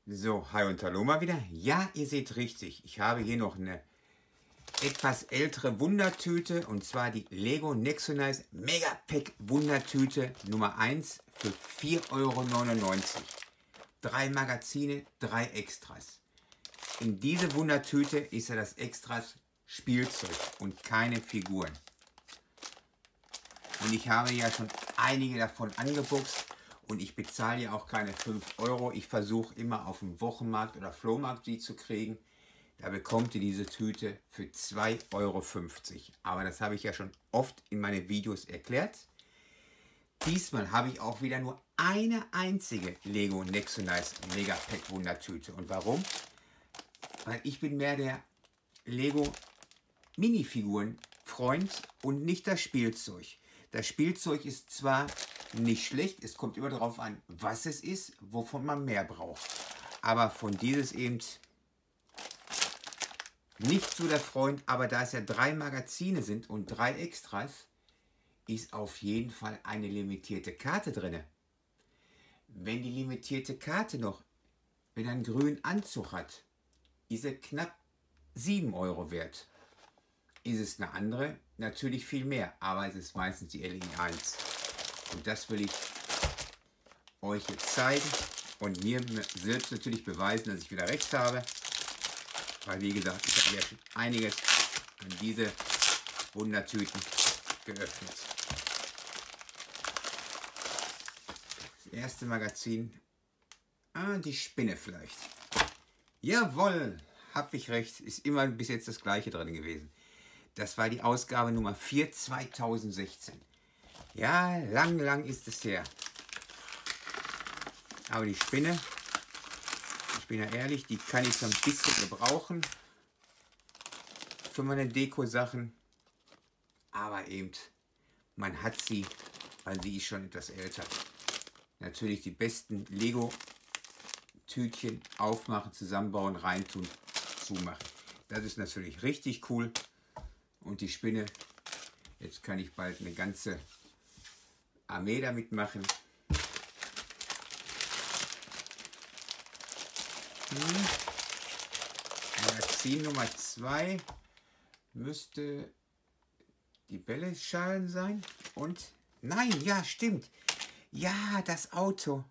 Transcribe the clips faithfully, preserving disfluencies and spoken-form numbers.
So, hi und hallo mal wieder. Ja, ihr seht richtig. Ich habe hier noch eine etwas ältere Wundertüte und zwar die Lego Nexonize Megapack Wundertüte Nummer eins für vier Euro neunundneunzig. Drei Magazine, drei Extras. In diese Wundertüte ist ja das Extras Spielzeug und keine Figuren. Und ich habe ja schon einige davon angeboxt. Und ich bezahle ja auch keine fünf Euro. Ich versuche immer auf dem Wochenmarkt oder Flohmarkt die zu kriegen. Da bekommt ihr diese Tüte für zwei Euro fünfzig. Aber das habe ich ja schon oft in meinen Videos erklärt. Diesmal habe ich auch wieder nur eine einzige Lego Nexonize Megapack Wundertüte. Und warum? Weil ich bin mehr der Lego Minifiguren Freund und nicht das Spielzeug. Das Spielzeug ist zwar nicht schlecht, es kommt immer darauf an, was es ist, wovon man mehr braucht. Aber von dieses eben nicht so der Freund, aber da es ja drei Magazine sind und drei Extras, ist auf jeden Fall eine limitierte Karte drin. Wenn die limitierte Karte noch, wenn er einen grünen Anzug hat, ist er knapp sieben Euro wert. Ist es eine andere, natürlich viel mehr, aber es ist meistens die L E eins. Und das will ich euch jetzt zeigen und mir selbst natürlich beweisen, dass ich wieder recht habe. Weil wie gesagt, ich habe ja schon einiges an diese Wundertüten geöffnet. Das erste Magazin, ah, die Spinne vielleicht. Jawohl, habe ich recht, ist immer bis jetzt das gleiche drin gewesen. Das war die Ausgabe Nummer vier zweitausendsechzehn. Ja, lang, lang ist es her. Aber die Spinne, ich bin ja ehrlich, die kann ich so ein bisschen gebrauchen für meine Deko-Sachen. Aber eben, man hat sie, weil sie ist schon etwas älter. Natürlich die besten Lego-Tütchen aufmachen, zusammenbauen, reintun, zumachen. Das ist natürlich richtig cool. Und die Spinne, jetzt kann ich bald eine ganze Armee damit machen. Hm. Magazin Nummer zwei müsste die Bälle-Schalen sein. Und nein, ja, stimmt. Ja, das Auto,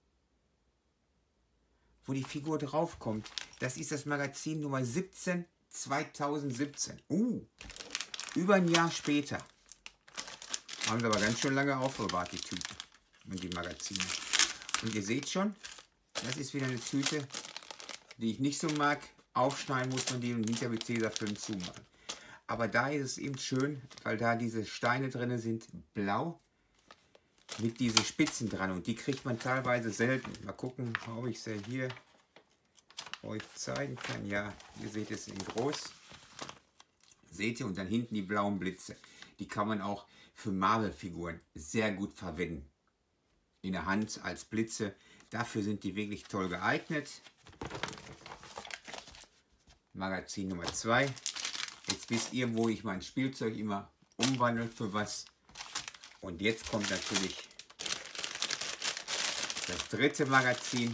wo die Figur draufkommt. Das ist das Magazin Nummer siebzehn zweitausendsiebzehn. Uh, über ein Jahr später. Haben sie aber ganz schön lange aufbewahrt, die Tüten und die Magazine. Und ihr seht schon, das ist wieder eine Tüte, die ich nicht so mag. Aufschneiden muss man die und hinter mit Tesafilm zumachen. Aber da ist es eben schön, weil da diese Steine drin sind, blau, mit diesen Spitzen dran. Und die kriegt man teilweise selten. Mal gucken, ob ich sie hier euch zeigen kann. Ja, ihr seht es in groß. Seht ihr? Und dann hinten die blauen Blitze. Die kann man auch für Marvel-Figuren sehr gut verwenden. In der Hand als Blitze. Dafür sind die wirklich toll geeignet. Magazin Nummer zwei. Jetzt wisst ihr, wo ich mein Spielzeug immer umwandle für was. Und jetzt kommt natürlich das dritte Magazin.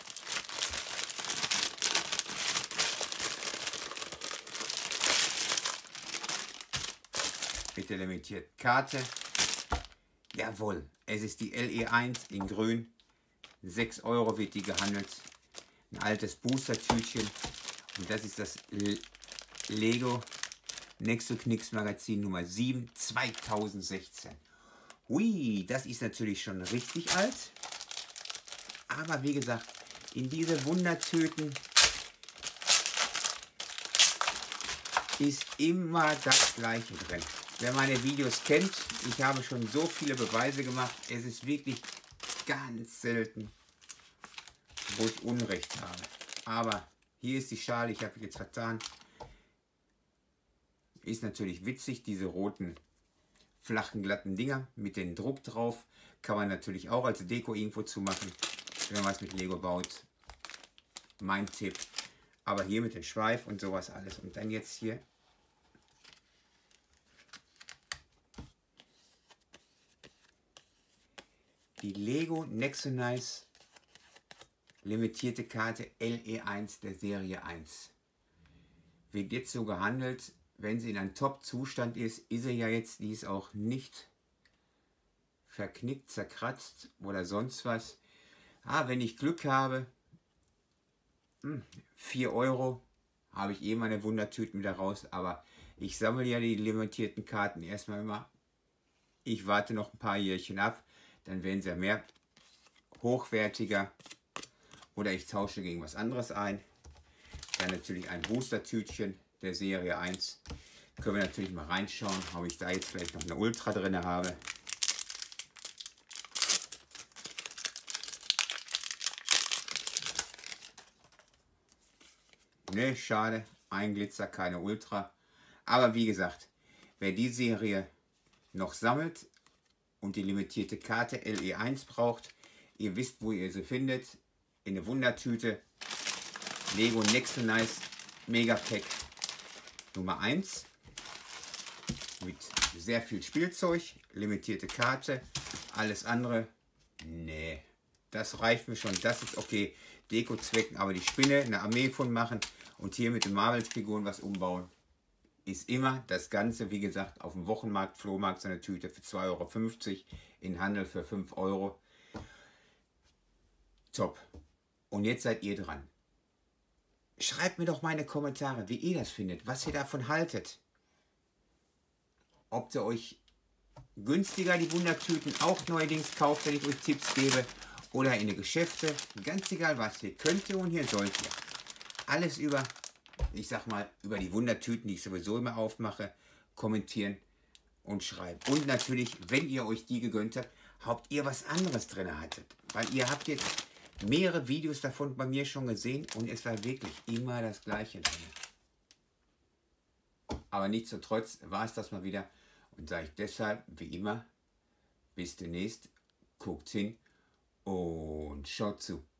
Mit der limitierten Karte. Jawohl, es ist die L E eins in grün. sechs Euro wird die gehandelt. Ein altes Booster-Tütchen. Und das ist das Lego Nexo Knicks Magazin Nummer sieben zweitausendsechzehn. Hui, das ist natürlich schon richtig alt. Aber wie gesagt, in diese Wundertüten ist immer das Gleiche drin. Wer meine Videos kennt, ich habe schon so viele Beweise gemacht, es ist wirklich ganz selten, wo ich Unrecht habe. Aber hier ist die Schale, ich habe jetzt vertan. Ist natürlich witzig, diese roten, flachen, glatten Dinger mit dem Druck drauf. Kann man natürlich auch als Deko irgendwo zu machen, wenn man was mit Lego baut. Mein Tipp. Aber hier mit dem Schweif und sowas alles. Und dann jetzt hier die Lego Nexonize limitierte Karte L E eins der Serie eins. Wird jetzt so gehandelt, wenn sie in einem Top-Zustand ist, ist sie ja jetzt, die ist auch nicht verknickt, zerkratzt oder sonst was. Ah, wenn ich Glück habe, vier Euro, habe ich eh meine Wundertüten wieder raus, aber ich sammle ja die limitierten Karten erstmal immer. Ich warte noch ein paar Jährchen ab, dann werden sie ja mehr hochwertiger oder ich tausche gegen was anderes ein. Dann natürlich ein Booster-Tütchen der Serie eins. Können wir natürlich mal reinschauen, ob ich da jetzt vielleicht noch eine Ultra drin habe. Ne, schade, ein Glitzer, keine Ultra. Aber wie gesagt, wer die Serie noch sammelt und die limitierte Karte L E eins braucht, ihr wisst, wo ihr sie findet. In der Wundertüte Lego Next Nice Mega Pack Nummer eins mit sehr viel Spielzeug, limitierte Karte. Alles andere, nee, das reicht mir schon. Das ist okay, Deko-Zwecken, aber die Spinne, eine Armee von machen und hier mit den Marvels-Figuren was umbauen, ist immer das Ganze, wie gesagt, auf dem Wochenmarkt, Flohmarkt, so eine Tüte für zwei Euro fünfzig, in Handel für fünf Euro. Top. Und jetzt seid ihr dran. Schreibt mir doch mal in die Kommentare, wie ihr das findet, was ihr davon haltet. Ob ihr euch günstiger die Wundertüten auch neuerdings kauft, wenn ich euch Tipps gebe, oder in die Geschäfte. Ganz egal was, hier könnt ihr und hier sollt ihr. Alles über, ich sag mal, über die Wundertüten, die ich sowieso immer aufmache, kommentieren und schreiben. Und natürlich, wenn ihr euch die gegönnt habt, habt ihr was anderes drin hattet. Weil ihr habt jetzt mehrere Videos davon bei mir schon gesehen und es war wirklich immer das Gleiche drin. Aber nichtsdestotrotz war es das mal wieder und sage ich deshalb, wie immer, bis demnächst, guckt hin und schaut zu.